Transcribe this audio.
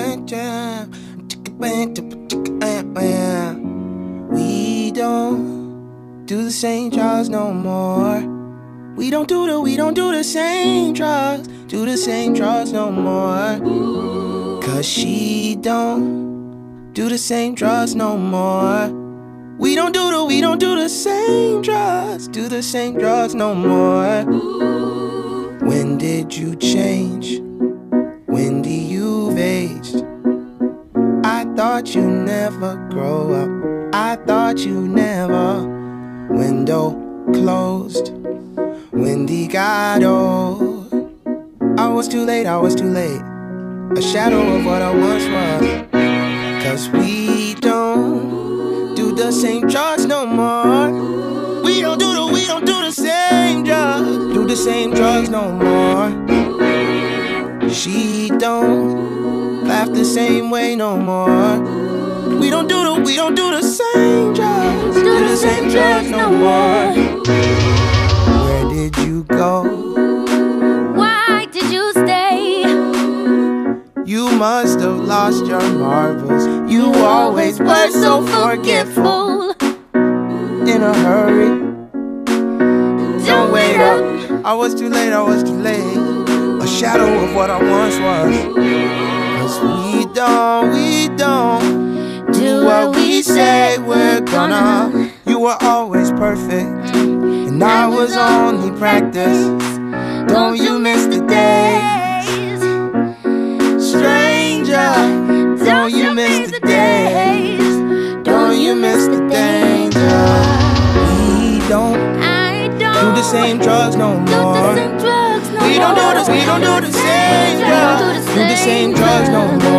We don't do the same drugs no more. We don't do the same drugs, no more. 'Cause she don't do the same drugs no more. We don't do the same drugs, no more. When did you change? Wendy, you've aged. I thought you never grow up. I thought you never. Window closed. Wendy got old. I was too late. A shadow of what I once was. 'Cause we don't do the same drugs no more. We don't do the same drugs no more. She don't laugh the same way no more. We don't do the same drugs, no more. Where did you go? Why did you stay? You must have lost your marbles. You always were so forgetful. In a hurry, don't wait up. I was too late. A shadow of what I once was. 'Cause we don't do what we say we're gonna. You were always perfect, and I was only practice. Don't you miss the days, stranger? Don't you miss the days? Don't you miss the danger? We don't do the same drugs no more. We don't do the same drugs no more.